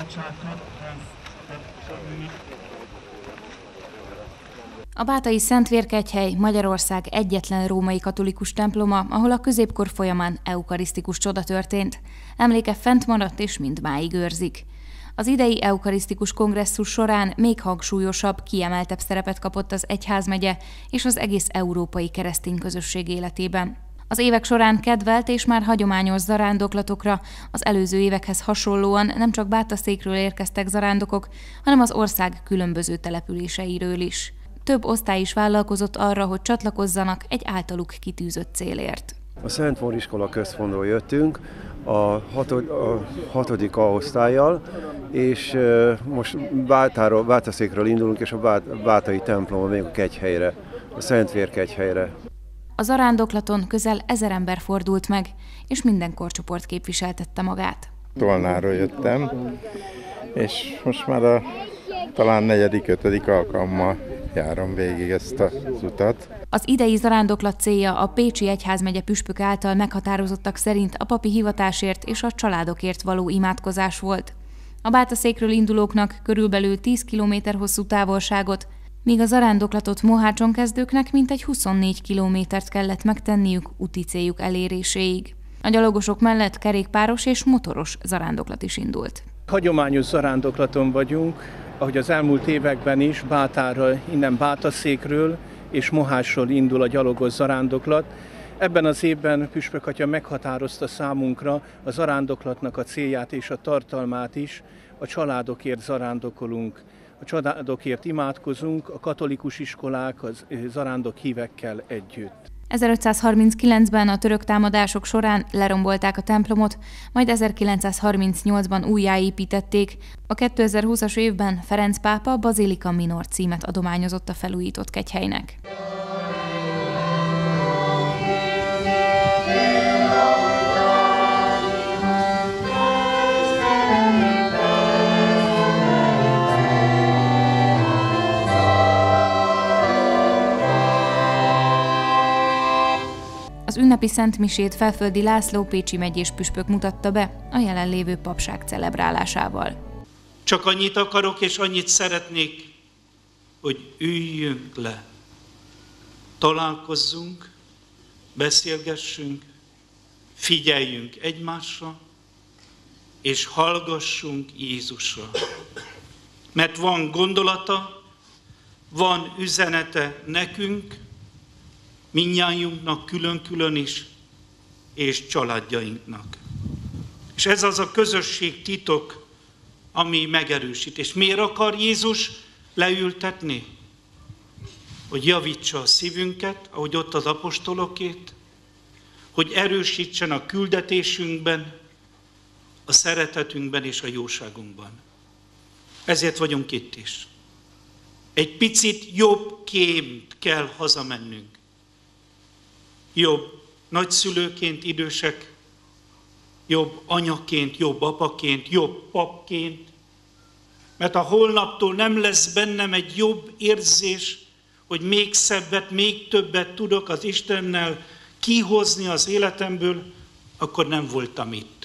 A bátai Szentvérkegyhely Magyarország egyetlen római katolikus temploma, ahol a középkor folyamán eukarisztikus csoda történt. Emléke fent maradt és mindmáig őrzik. Az idei eukarisztikus kongresszus során még hangsúlyosabb, kiemeltebb szerepet kapott az egyházmegye és az egész európai keresztény közösség életében. Az évek során kedvelt és már hagyományos zarándoklatokra az előző évekhez hasonlóan nem csak Bátaszékről érkeztek zarándokok, hanem az ország különböző településeiről is. Több osztály is vállalkozott arra, hogy csatlakozzanak egy általuk kitűzött célért. A Szent Mór iskola központról jöttünk a 6. A-osztályjal, és most Bátaszékről indulunk, és a bátai templomon még a Kegyhelyre, a Szentvérkegyhelyre. A zarándoklaton közel 1000 ember fordult meg, és minden korcsoport képviseltette magát. Tolnáról jöttem, és most már talán 4.-5. alkalommal járom végig ezt az utat. Az idei zarándoklat célja a Pécsi Egyházmegye püspök által meghatározottak szerint a papi hivatásért és a családokért való imádkozás volt. A Bátaszékről indulóknak körülbelül 10 km hosszú távolságot, míg a zarándoklatot Mohácson kezdőknek mintegy 24 kilométert kellett megtenniük úti céljuk eléréséig. A gyalogosok mellett kerékpáros és motoros zarándoklat is indult. Hagyományos zarándoklaton vagyunk, ahogy az elmúlt években is, Bátárral, innen Bátaszékről és Mohácsról indul a gyalogos zarándoklat. Ebben az évben püspök atya meghatározta számunkra a zarándoklatnak a célját és a tartalmát is. A családokért zarándokolunk, a családokért imádkozunk, a katolikus iskolák, az zarándok hívekkel együtt. 1539-ben a török támadások során lerombolták a templomot, majd 1938-ban újjáépítették. A 2020-as évben Ferenc pápa Basilica Minor címet adományozott a felújított kegyhelynek. Az ünnepi szentmisét Felföldi László pécsi megyés püspök mutatta be a jelenlévő papság celebrálásával. Csak annyit akarok és annyit szeretnék, hogy üljünk le, találkozzunk, beszélgessünk, figyeljünk egymásra, és hallgassunk Jézusra. Mert van gondolata, van üzenete nekünk, mindnyájunknak külön-külön is, és családjainknak. És ez az a közösség titok, ami megerősít. És miért akar Jézus leültetni? Hogy javítsa a szívünket, ahogy ott az apostolokét, hogy erősítsen a küldetésünkben, a szeretetünkben és a jóságunkban. Ezért vagyunk itt is. Egy picit jobbként kell hazamennünk. Jobb nagyszülőként, idősek, jobb anyaként, jobb apaként, jobb papként, mert a holnaptól nem lesz bennem egy jobb érzés, hogy még szebbet, még többet tudok az Istennel kihozni az életemből, akkor nem voltam itt.